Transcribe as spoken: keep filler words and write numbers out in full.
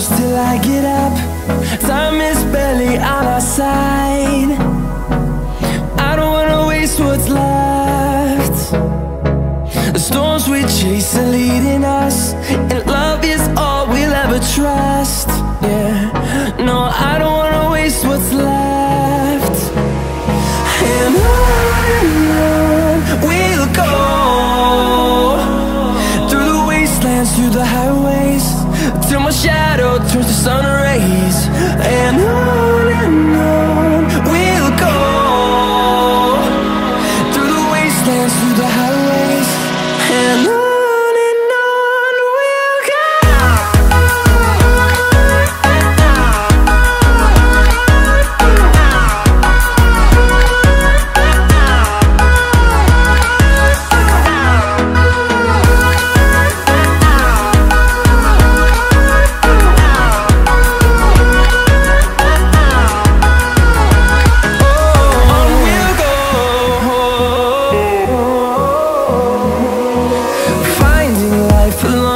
close till I get up. Time is barely on our side. I don't wanna waste what's left. The storms we chase are leading us, and love is all we'll ever trust. Yeah, no, I don't wanna waste what's left. And on and on we'll go, through the wastelands, through the highways, till my shadow turns to sun rays. And on and on we'll go, through the wastelands, through the highways, and on. Alone